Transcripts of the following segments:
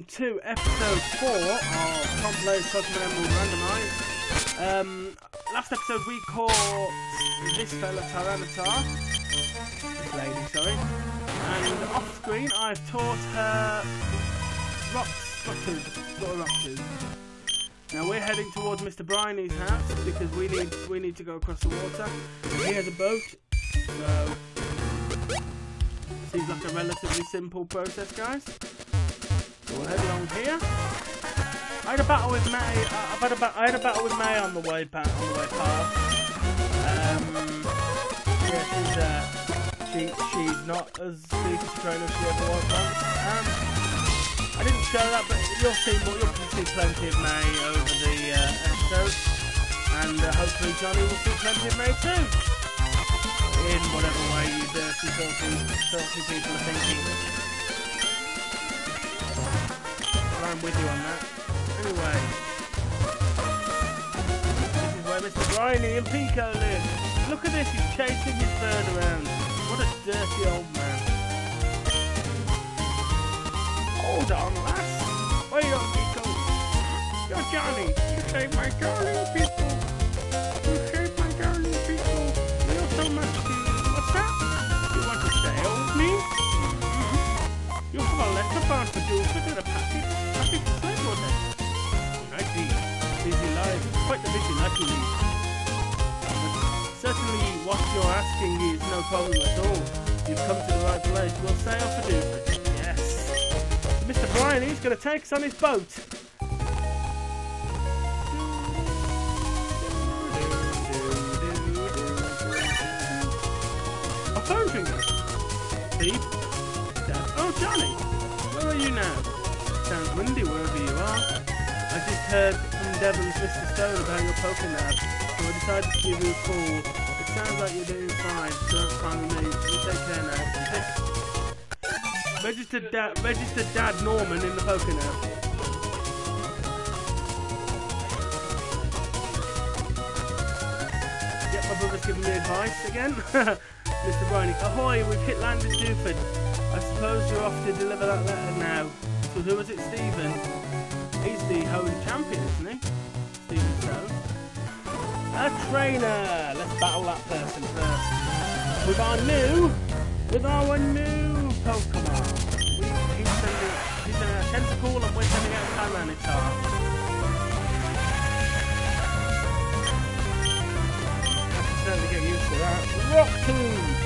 welcome to episode 4 of Tom Plays Pokemon Emerald Randomized. Last episode we caught this fella, Tyranitar, this lady, sorry, and off screen I've taught her Rock-Tooth. Now we're heading towards Mr. Briney's house because we need to go across the water. He has a boat, so seems like a relatively simple process, guys. So we'll head along here. I had a battle with May. I had a battle with May on the way past. Yeah, she's not as big a trainer as she ever was once. I didn't show that, but you'll see plenty of May over the episodes, and hopefully Johnny will see plenty of May too. In whatever way you dirty, filthy people are thinking. I'm with you on that. Anyway, this is where Mr. Briney and Pico live. Look at this, he's chasing his bird around. What a dirty old man. Hold on, lass. Wait up, Pico. You're Johnny. You saved my darling people. You saved my darling people. You're so much to you. What's that? You want to stay with me? You have a letter bound for Dewford and a package to send on it. I see. Busy life. Quite the busy life you lead. But certainly what you're asking is no problem at all. You've come to the right place. We'll sail for Dewford. Yes. Mr. Briney's going to take us on his boat. A phone ringer. Beep. Oh, Johnny. Where are you now? Sounds windy wherever you are. I just heard from Devon's Mr. Stone about your Pokénab, so I decided to give you a call. It sounds like you're doing fine, so that's fine with me. You take care now. Registered Dad Norman in the Pokénab. Yep, my brother's giving me advice again. Mr. Briney, ahoy, we've hit land in Dewford. I suppose you're off to deliver that letter now. So who is it, Stephen? He's the holy champion, isn't he? Stephen Stone. A trainer! Let's battle that person first. With our new Pokemon. He's a Tentacool and we're sending out a Tyranitar. I can certainly get used to that. Rock-Tooth!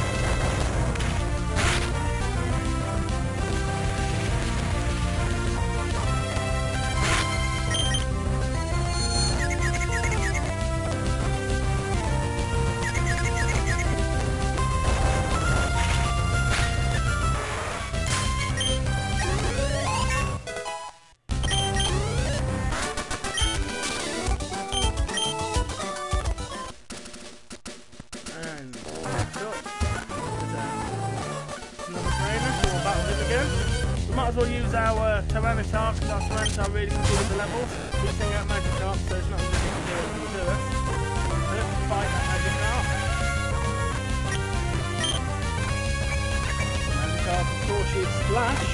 Might as well use our Tyranitar because our Tyranitar really can do with the levels. We sing out Magikarp, so it's not really going to do us. So let's fight that Magikarp. Magikarp, of course, is Splash.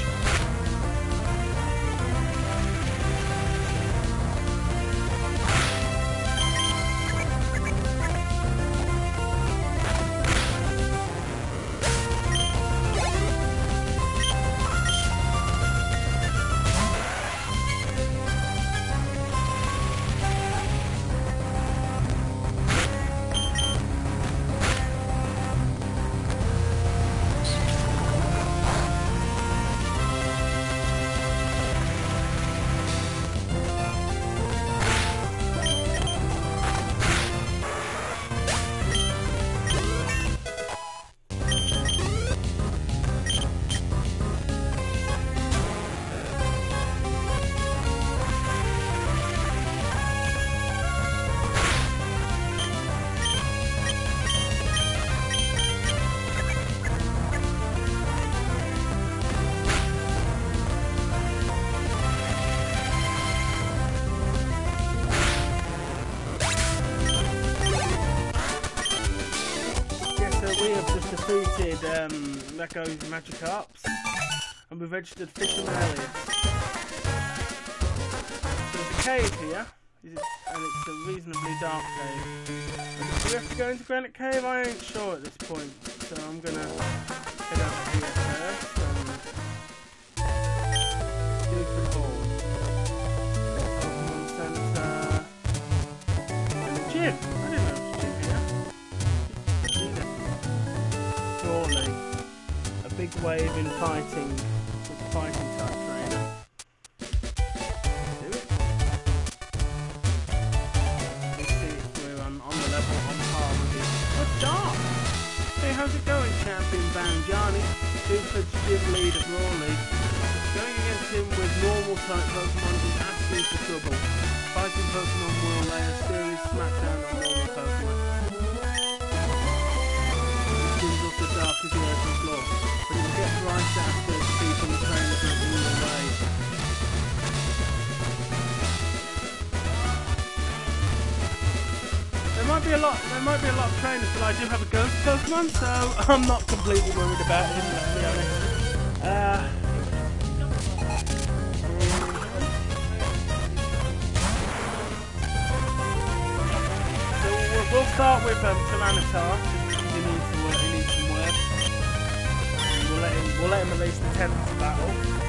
defeated Echo's Magikarps, and we've registered Fish and Elliot. cave here, and it's a reasonably dark cave. Do we have to go into Granite Cave? I ain't sure at this point, so I'm gonna head over here first and Dewford Hall. Pokemon Center and a gym. I didn't know there was a gym here. Surely a big wave in fighting, sort of fighting type trainer. How's it going, champion bound Johnny? Dewford's gym leader Brawley. Going against him with normal type Pokemon is asking for trouble. Fighting Pokemon will lay a serious smackdown on normal Pokemon. This gym's also dark as the open floor, but it will get bright after defeating the trainers of the real way. There might be a lot of trainers, but I do have a ghost Pokemon, so I'm not completely worried about him, let's be honest. So we'll start with Tyranitar, just he needs some work. We'll let him release the 10th battle.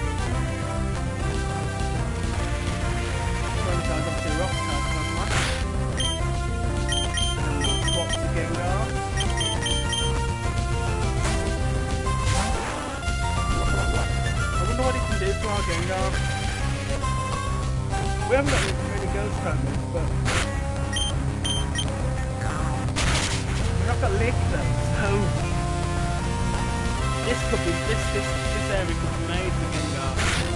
Tyranitar's obviously a rock type Pokemon. Swap to Gengar. I wonder what he can do to our Gengar. We haven't got any ghost trainers, but we've not got Lick though, so this area could be made for Gengar.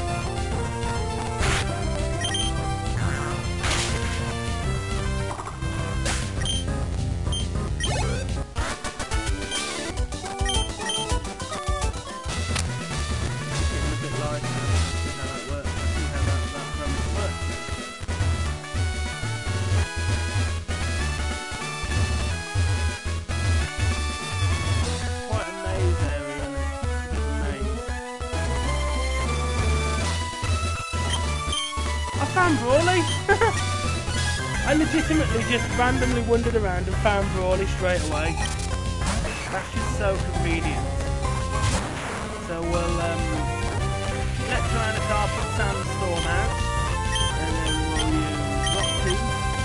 Brawley? I legitimately just randomly wandered around and found Brawley straight away. That's just so convenient. So we'll let Tyranitar put Sandstorm out, and then we'll use Rock Tomb.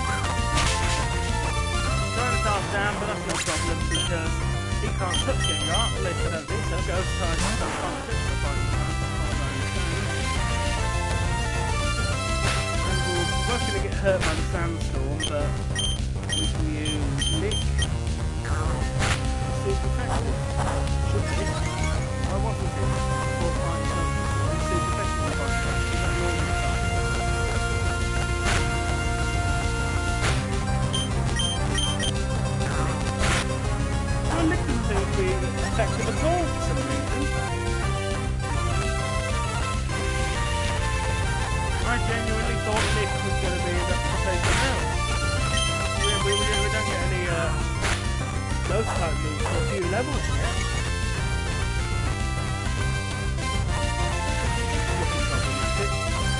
Tyranitar's down, but that's no problem because he can't touch Gengar, at least I don't think so. Ghost type can't touch the fighting type. We're both going to get hurt by the Sandstorm, but we can use Lick. Super effective. Should be. I wasn't in before fighting Pokemon, so it's super effective on boss type. Is that normal type? Well, Lick doesn't seem to be effective at all for some reason. I genuinely thought Lick was going to be enough to take him out. We don't get any ghost type moves for a few levels yet. Looking problematic.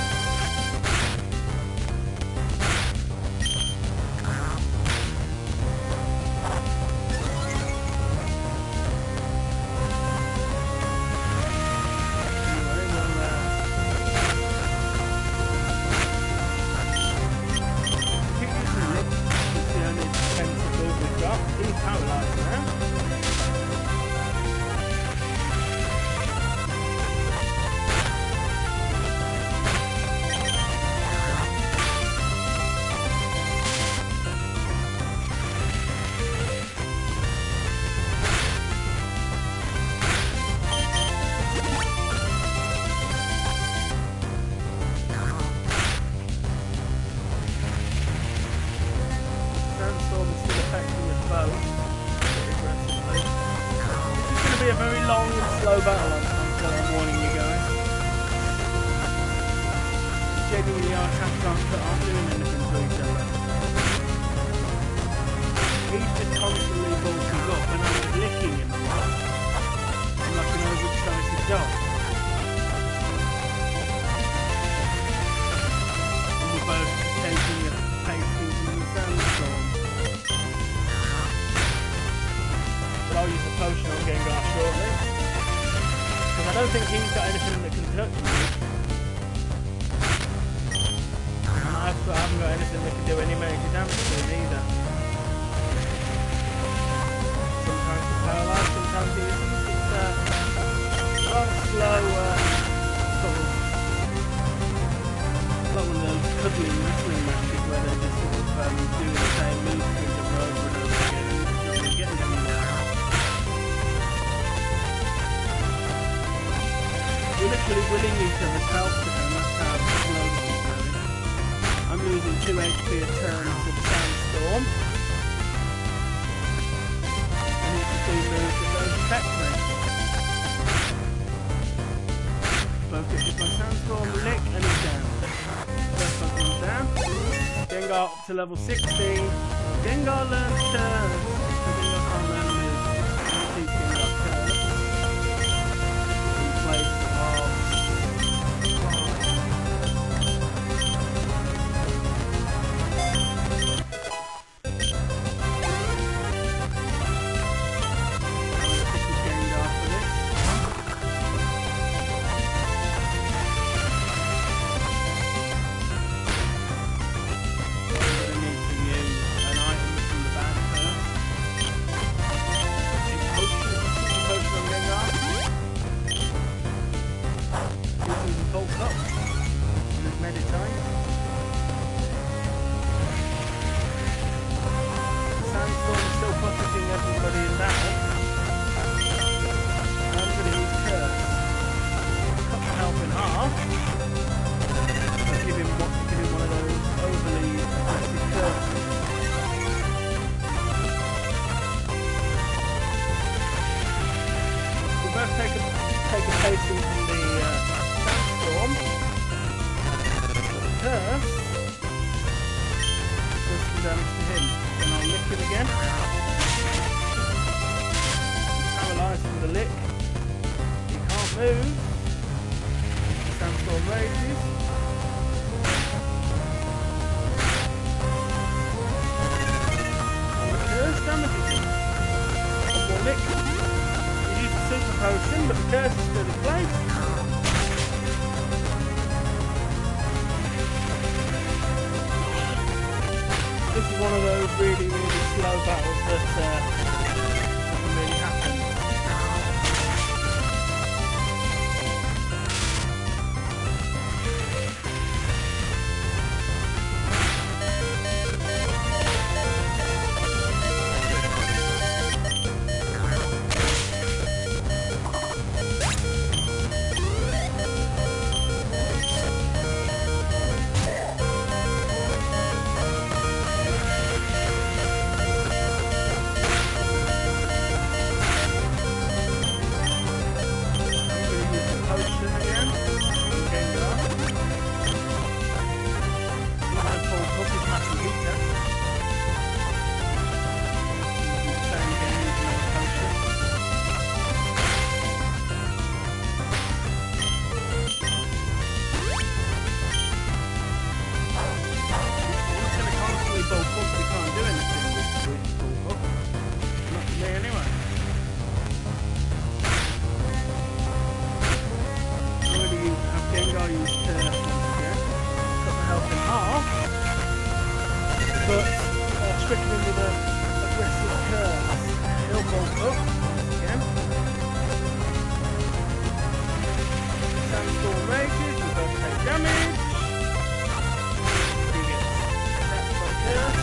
A very long and slow battle until I'm warning you guys. Genuinely our attacks aren't doing anything to each other. He's just constantly bulking up and I'm licking him a lot. I'm like an overexcited dog. And we're both cuddling wrestling matches where they're just sort of doing the same moves to each other over and over again and it's not really getting anywhere. We're literally winning each other's health today, and that's how slow this is going. I'm losing 2 HP a turn to the sandstorm. And it's the 2 moves that don't affect me. Both get hit by sandstorm, lick, and he's down. First Pokemon's down. Gengar up to level 16. Gengar learns turns. So Gengar can't learn moves. Teach Gengar turns. In place of... Take a pacing from the sandstorm. Curse does some damage to him. Then I'll lick him again. He's paralysed from the lick. He can't move. The sandstorm rages. And the curse damages him. One more lick. Super potion, but the curse is still in place. This is one of those really, really slow battles that doesn't really happen. But stricken him with a aggressive curse. He'll bolt up once again. Sandstorm rages, we both take damage. He gets attacked by the curse.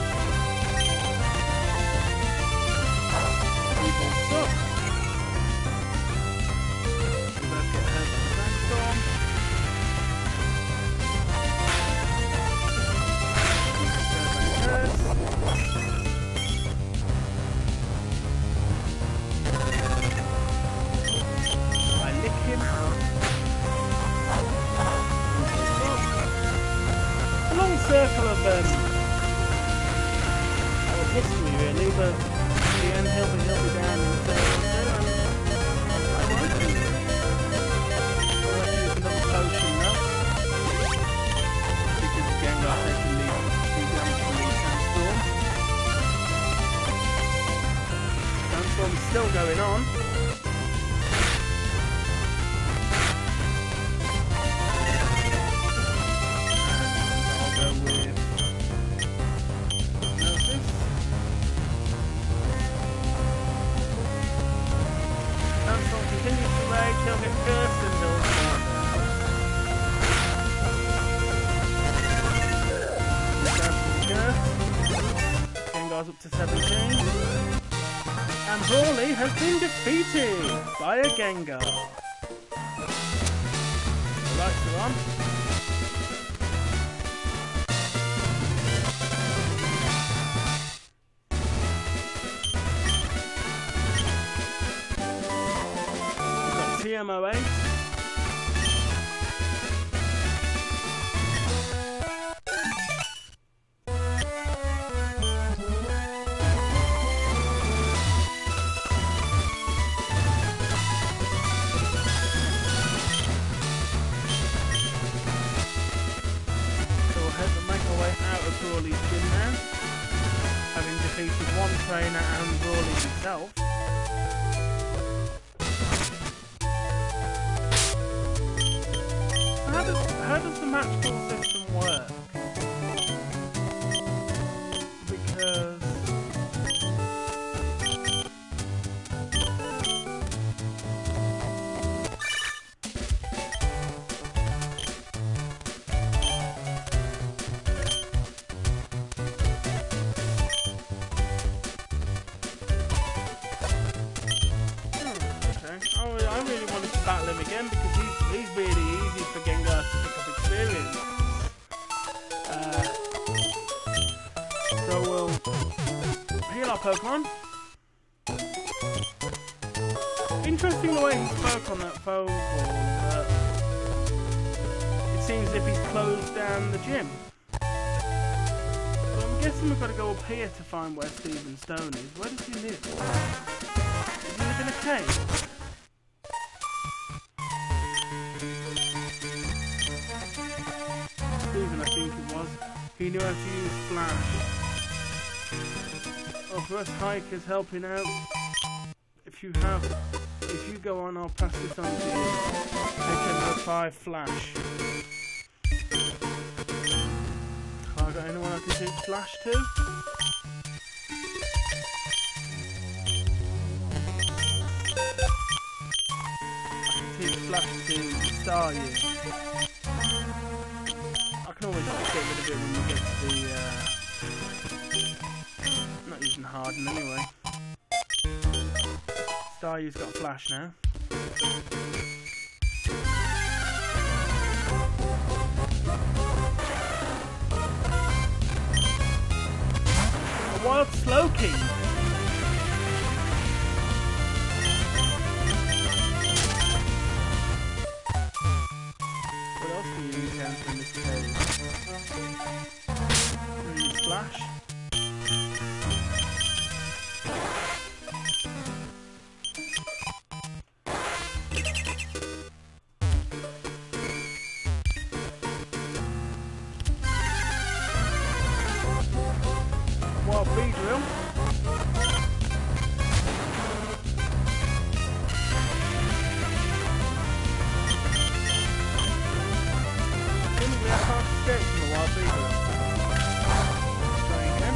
He bolts up. We both get hurt by the sandstorm. I lick him. It's a long circle of history really, but in the end he'll be down in turn 2 and I won't be. I'll have to use another potion now. Because Gengar taking the damage from the sandstorm. Sandstorm's still going on. I'll go with Hypnosis. Sandstorm continues to rage, he'll get cursed and he'll start. up to 17. And Brawly has been defeated by a Gengar. The lights are on. TMO8. So we'll head to make our way out of Brawly's gym now, having defeated one trainer and Brawly himself. How does the match ball system work? Because I really wanted to battle him again because he's really easy for Gengar to pick up experience. So we'll heal our Pokemon. Interesting the way he spoke on that phone call. It seems as if he's closed down the gym. So I'm guessing we've got to go up here to find where Stephen Stone is. Where does he live? Does he live in a cave? Stephen, I think it was. He knew how to use Flash. Oh, for us hikers helping out. If you go on, I'll pass this on to you. HM05 Flash. Have I got anyone I can teach Flash to? I can teach Flash to Star You. I can always get rid of it when we get to the, not using Harden anyway. Staryu's got Flash now. A wild Slowking! What else do you encounter in this cave? Use Flash. Wild Beedrill. Seemingly I can't escape from the Wild Beedrill. Try again.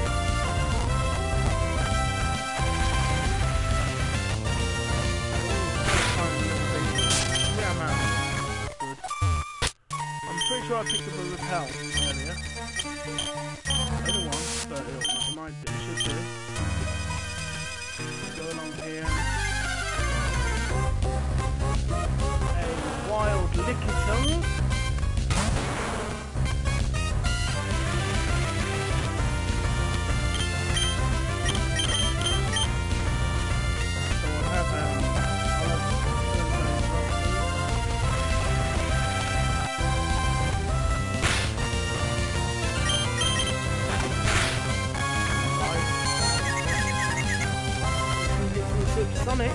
Yeah, man. That's good. I'm pretty sure I picked up a Repel earlier. Other one, but it should do. Go along here. A wild Lickitung. So we'll have Sonic.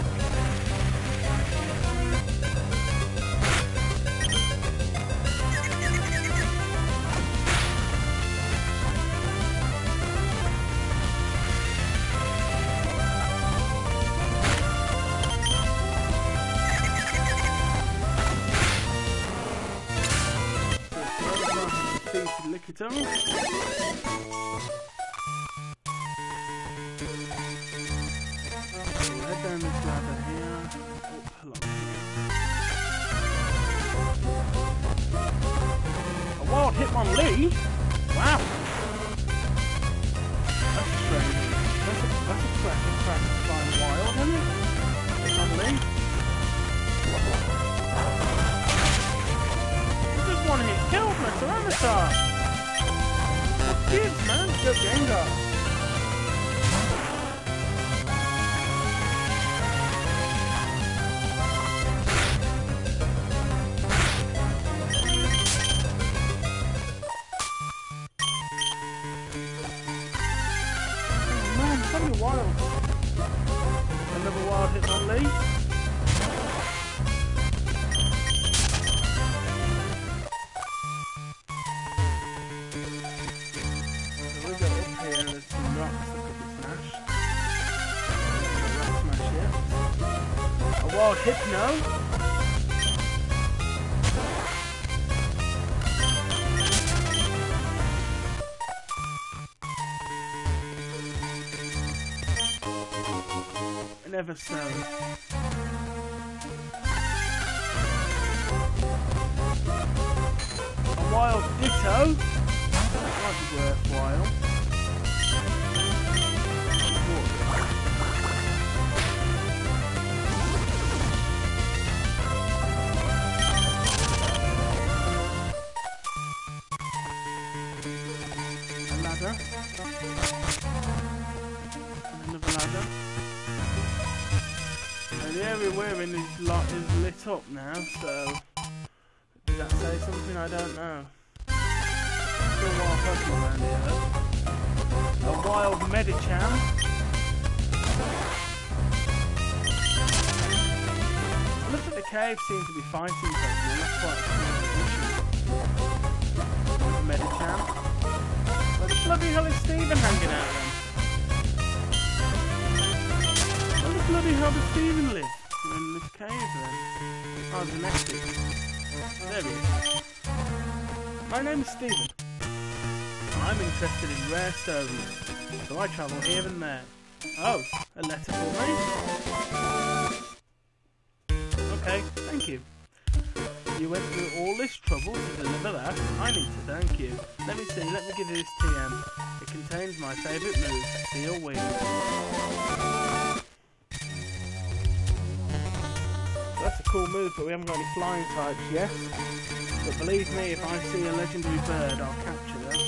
Lickitung. Head down this ladder here. Up along here. A wild Hitmonlee? Wow! That's strange. That's a cracking crack to find wild, isn't it? Probably. Just one hit kill, Mr. Avatar. What gives, man? Go Gengar. Wild. Another wild hit on Lee. So we'll go up here and there's some rocks that could be smashed. Rock smash yet. A wild Hypno. Never so. A wild Ditto. That might be worthwhile. A ladder. And another ladder. The area we're in is lit up now, so does that say something? I don't know. Still wild Pokemon around here though. A wild Medicham. It looks like the cave seems to be fighting Pokemon, that's quite a cool addition. Medicham. Where the bloody hell is Steven hanging out then? Bloody hell does Steven live? In this cave then? Oh, the next one. There he is. My name is Steven. I'm interested in rare stones, so I travel here and there. Oh, a letter for me? Okay, thank you. You went through all this trouble to deliver that. I need to thank you. Let me see, let me give you this TM. It contains my favourite move, Steel Wing. That's a cool move, but we haven't got any flying types yet. But believe me, if I see a legendary bird, I'll capture them.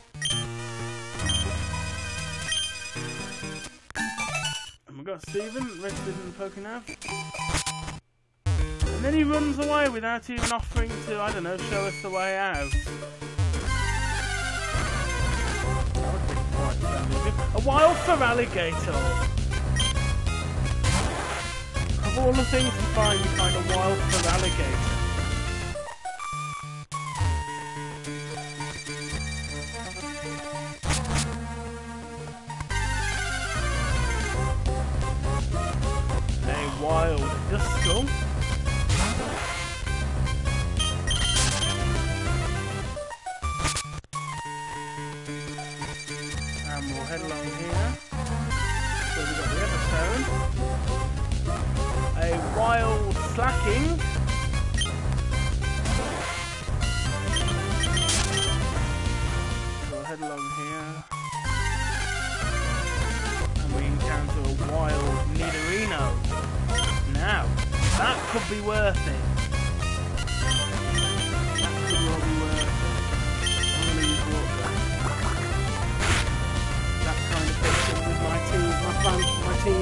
And we've got Steven rested in the Pokénav. And then he runs away without even offering to, I don't know, show us the way out. That would be quite friendly. A wild Feraligatr! Of all the things to find, you find a wild Feraligatr. A wild Duskull. And we'll head along here. So we've got the Everstone. A wild Slacking. So we'll head along here. And we encounter a wild Nidorino. Now, that could be worth it. That could well be worth it. I'm going to use water. That kind of fits in with my team, my plans team.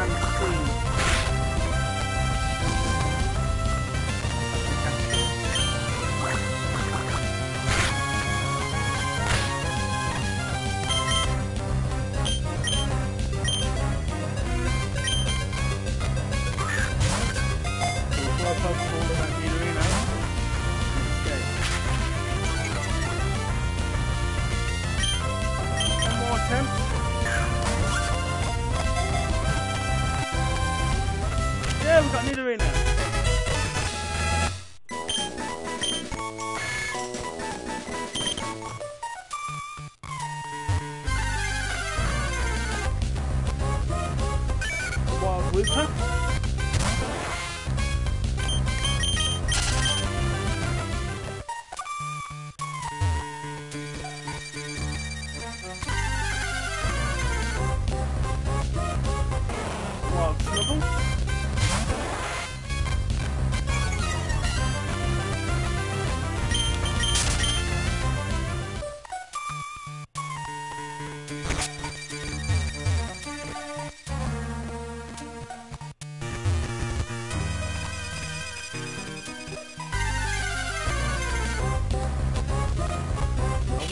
Yeah, we've got Nidorino. Wild Wooper.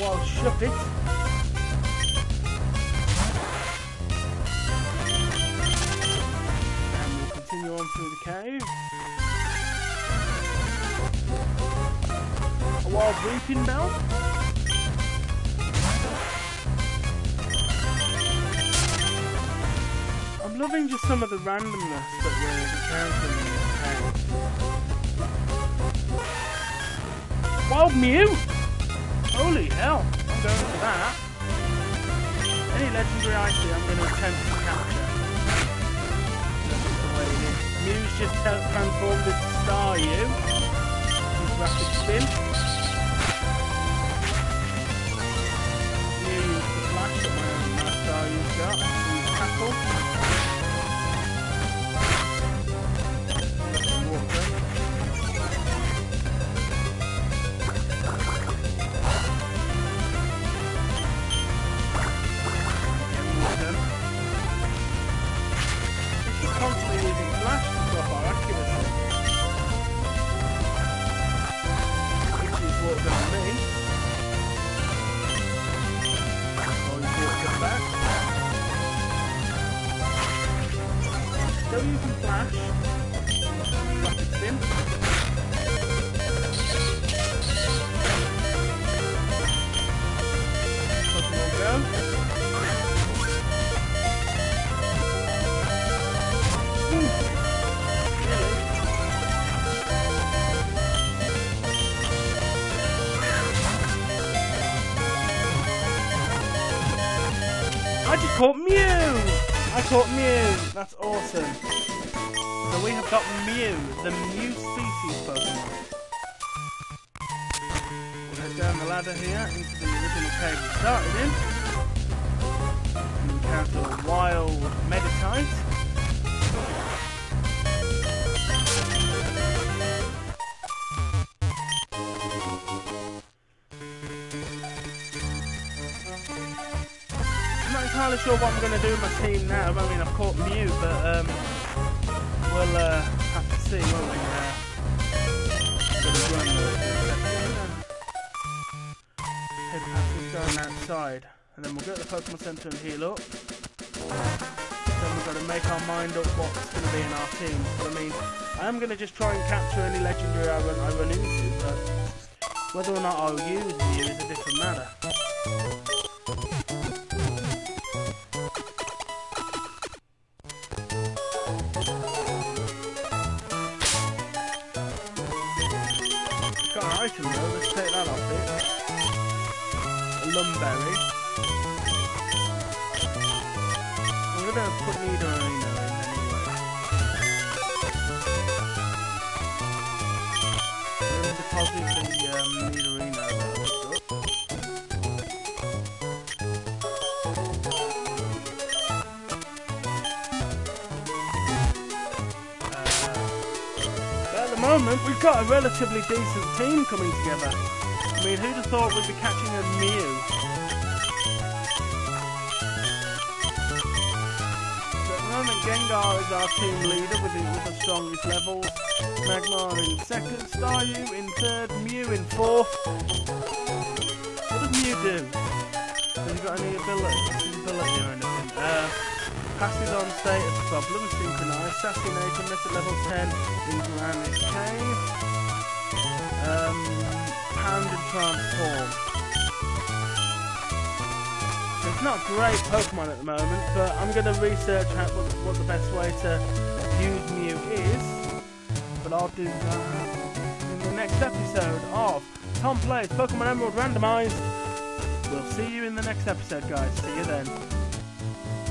wild shuppet. And we'll continue on through the cave. A wild reaping bell. I'm loving just some of the randomness that we're encountering in this cave. Wild Mew! Holy hell, I'm going for that. Any legendary I see, I'm going to attempt to capture. That's the way it is. Mew's just transformed into Staryu. His rapid spin. Mew used the flash that my Staryu's got. Use tackle. Constantly using flash to drop our accuracy, which is what we're going to need. Oh, you brought it back. Still using flash. Rapid spin. Pokemon go. I just caught Mew! I caught Mew! That's awesome. So we have got Mew, the Mew species Pokemon. We'll head down the ladder here into the original cave we started in. And encounter a wild Meditite. I'm not entirely sure what I'm going to do with my team now. I mean, I've caught Mew, but we'll have to see, won't we? Head past this going outside, and then we'll go to the Pokemon Center and heal up. Then we've got to make our mind up what's going to be in our team. But I mean, I am going to just try and capture any legendary I run into, but whether or not I'll use Mew is a different matter. Got an item though, let's take that off it. A Lumberry. I'm gonna put Nidorino in anyway. I'm gonna deposit the Nidorino that I picked up. At the moment, we've got a relatively decent team coming together. I mean, who'd have thought we'd be catching a Mew? So at the moment, Gengar is our team leader with the strongest levels. Magmar in second, Staryu in third, Mew in fourth. What does Mew do? Has he got any ability or anything? Passes on status problem, synchronise, assassination, at level 10 in Granite Cave. Pound and transform. So it's not a great Pokemon at the moment, but I'm going to research what the best way to use Mew is. But I'll do that in the next episode of Tom Plays Pokemon Emerald Randomized. We'll see you in the next episode, guys. See you then.